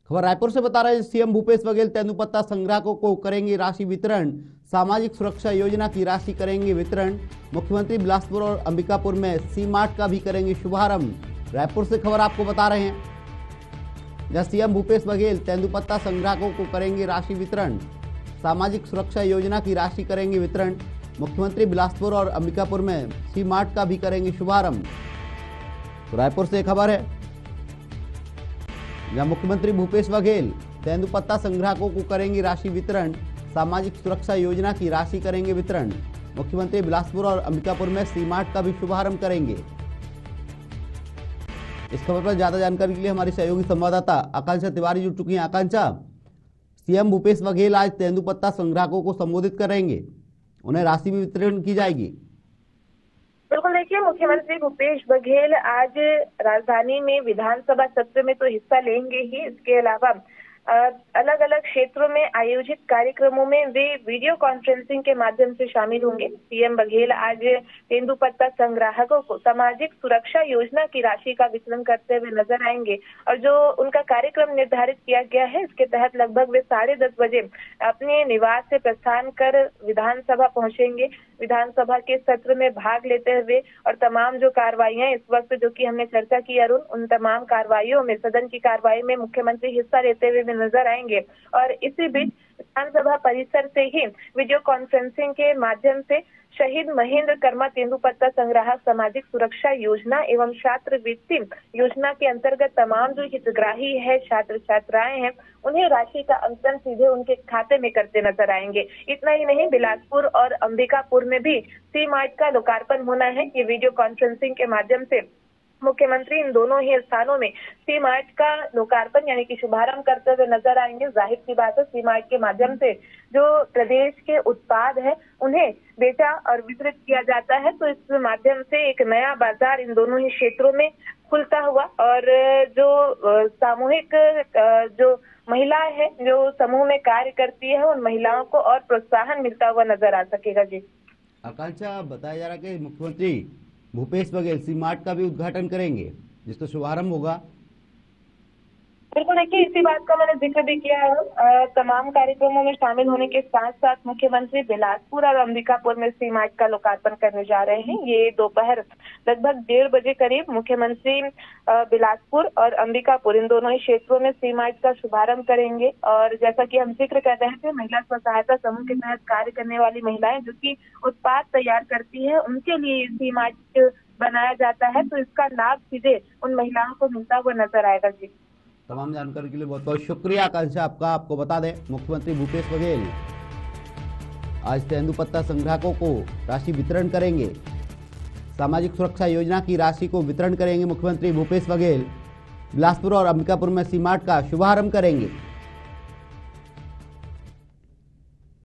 खबर रायपुर से बता रहे हैं, सीएम भूपेश बघेल तेंदुपत्ता संग्राहकों को करेंगे राशि वितरण। सामाजिक सुरक्षा योजना की राशि करेंगे वितरण। मुख्यमंत्री बिलासपुर और अंबिकापुर में सी मार्ट का भी करेंगे शुभारंभ। रायपुर से खबर आपको बता रहे हैं, जहां सीएम भूपेश बघेल तेंदुपत्ता संग्राहकों को करेंगे राशि वितरण। सामाजिक सुरक्षा योजना की राशि करेंगे वितरण। मुख्यमंत्री बिलासपुर और अंबिकापुर में सी मार्ट का भी करेंगे शुभारंभ। तो रायपुर से खबर है, जहां मुख्यमंत्री भूपेश बघेल तेंदुपत्ता संग्राहकों को करेंगे राशि वितरण। सामाजिक सुरक्षा योजना की राशि करेंगे वितरण। मुख्यमंत्री बिलासपुर और अंबिकापुर में सी मार्ट का भी शुभारंभ करेंगे। इस खबर पर ज्यादा जानकारी के लिए हमारी सहयोगी संवाददाता आकांक्षा तिवारी जुड़ चुकी हैं। आकांक्षा, सीएम भूपेश बघेल आज तेंदुपत्ता संग्राहकों को संबोधित करेंगे, उन्हें राशि भी वितरण की जाएगी। बिल्कुल, देखिए, मुख्यमंत्री भूपेश बघेल आज राजधानी में विधानसभा सत्र में तो हिस्सा लेंगे ही, इसके अलावा अलग अलग क्षेत्रों में आयोजित कार्यक्रमों में वे वीडियो कॉन्फ्रेंसिंग के माध्यम से शामिल होंगे। सीएम बघेल आज तेंदुपत्ता संग्राहकों को सामाजिक सुरक्षा योजना की राशि का वितरण करते हुए नजर आएंगे और जो उनका कार्यक्रम निर्धारित किया गया है, इसके तहत लगभग वे 10:30 बजे अपने निवास से प्रस्थान कर विधानसभा पहुंचेंगे। विधानसभा के सत्र में भाग लेते हुए और तमाम जो कार्रवाइयां इस वक्त जो कि हमने चर्चा की अरुण, उन तमाम कार्रवाइयों में, सदन की कार्रवाई में मुख्यमंत्री हिस्सा लेते हुए नजर आएंगे। और इसी बीच विधानसभा परिसर से ही वीडियो कॉन्फ्रेंसिंग के माध्यम से शहीद महेंद्र कर्मा तेंदुपत्ता संग्राहक सामाजिक सुरक्षा योजना एवं छात्रवृत्ति योजना के अंतर्गत तमाम जो हितग्राही है, छात्र छात्राएं हैं, उन्हें राशि का अंतरण सीधे उनके खाते में करते नजर आएंगे। इतना ही नहीं, बिलासपुर और अंबिकापुर में भी सी मार्ट का लोकार्पण होना है। ये वीडियो कॉन्फ्रेंसिंग के माध्यम से मुख्यमंत्री इन दोनों ही स्थानों में सी मार्ट का लोकार्पण यानी कि शुभारंभ करते हुए नजर आएंगे। जाहिर सी बात है, सी मार्ट के माध्यम से जो प्रदेश के उत्पाद है उन्हें बेचा और वितरित किया जाता है, तो इस माध्यम से एक नया बाजार इन दोनों ही क्षेत्रों में खुलता हुआ और जो सामूहिक जो महिलाएं हैं, जो समूह में कार्य करती है, उन महिलाओं को और प्रोत्साहन मिलता हुआ नजर आ सकेगा। जी आकांक्षा, बताया जा रहा है कि मुख्यमंत्री भूपेश बघेल सी मार्ट का भी उद्घाटन करेंगे, जिसका शुभारंभ होगा। बिल्कुल, देखिए, इसी बात का मैंने जिक्र भी किया है। तमाम कार्यक्रमों में शामिल होने के साथ साथ मुख्यमंत्री बिलासपुर और अंबिकापुर में सी मार्ट का लोकार्पण करने जा रहे हैं। ये दोपहर लगभग 1:30 बजे करीब मुख्यमंत्री बिलासपुर और अंबिकापुर इन दोनों ही क्षेत्रों में सी मार्ट का शुभारंभ करेंगे। और जैसा कि हम जिक्र कर रहे थे, महिला स्व सहायता समूह के तहत कार्य करने वाली महिलाएं जो कि उत्पाद तैयार करती है, उनके लिए सी मार्ट बनाया जाता है, तो इसका लाभ सीधे उन महिलाओं को मिलता हुआ नजर आएगा। जी, तमाम जानकारी के लिए बहुत बहुत शुक्रिया आकांक्षा आपका। आपको बता दें, मुख्यमंत्री भूपेश बघेल आज तेंदुपत्ता संग्राहकों को राशि वितरण करेंगे। सामाजिक सुरक्षा योजना की राशि को वितरण करेंगे मुख्यमंत्री भूपेश बघेल। बिलासपुर और अंबिकापुर में सी मार्ट का शुभारंभ करेंगे।